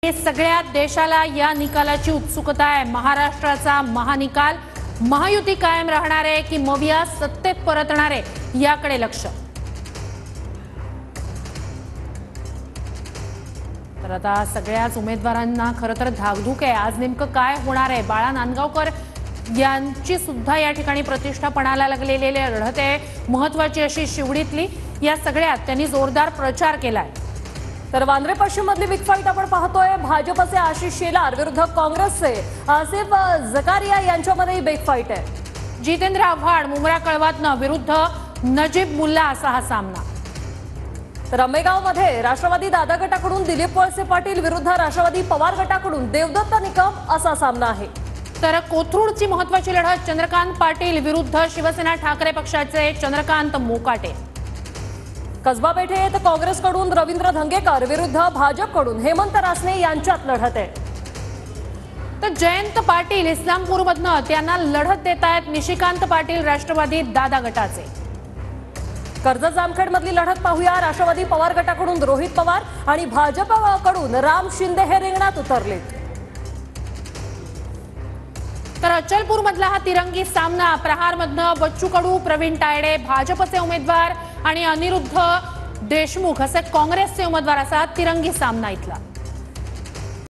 आणि सगळ्या देशाला या निकालाची उत्सुकता आहे। महाराष्ट्राचा महानिकाल महायुती कायम राहणार आहे की मविया सत्तेत परतणार आहे याकडे लक्ष। तर आता सगळ्याच उमेदवारांना खरं तर धाकधूक आहे। आज नेमकं काय होणार आहे? बाळा नांदगावकर यांची सुद्धा या ठिकाणी प्रतिष्ठा पणाला लागलेली लढत आहे, महत्त्वाची अशी शिवडीतली। या सगळ्यात त्यांनी जोरदार प्रचार केलाय। तर वांद्रे पश्चिम मधली बिग फाईट आपण पाहतोय। भाजपचे आशिष शेलार विरुद्ध काँग्रेसचे आसिफ जकारिया यांच्यामध्ये बिग फाईट आहे। जितेंद्र आव्हाड मुंब्रा कळवातनं विरुद्ध नजीब मुल्ला असा हा सामना। तर अंबेगाव मध्ये राष्ट्रवादी दादा गटाकडून दिलीप वळसे पाटील विरुद्ध राष्ट्रवादी पवार गटाकडून देवदत्त निकम असा सामना आहे। तर कोथरूडची महत्त्वाची लढत चंद्रकांत पाटील विरुद्ध शिवसेना ठाकरे पक्षाचे चंद्रकांत मोकाटे। कसबा पेठेत काँग्रेसकडून रवींद्र धंगेकर विरुद्ध भाजपकडून हेमंत रासने यांच्यात लढत आहे। तर जयंत पाटील इस्लामपूरमधनं त्यांना लढत देत आहेत निशिकांत पाटील राष्ट्रवादी दादा गटाचे। कर्जत जामखेडमधली लढत पाहूया। राष्ट्रवादी पवार गटाकडून रोहित पवार आणि भाजपकडून राम शिंदे हे रिंगणात उतरलेत। तर अचलपूर मधला हा तिरंगी सामना प्रहारमधनं बच्चू कडू प्रवीण तायडे भाजपचे उमेदवार आणि अनिरुद्ध देशमुख असे काँग्रेसचे उमेदवार असा तिरंगी सामना इथला।